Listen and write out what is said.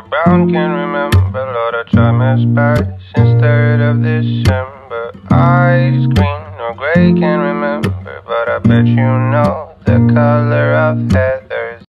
brown can remember, Lord, I try my best since 3rd of December. Eyes green or gray, can't remember, but I bet you know the color of heaven.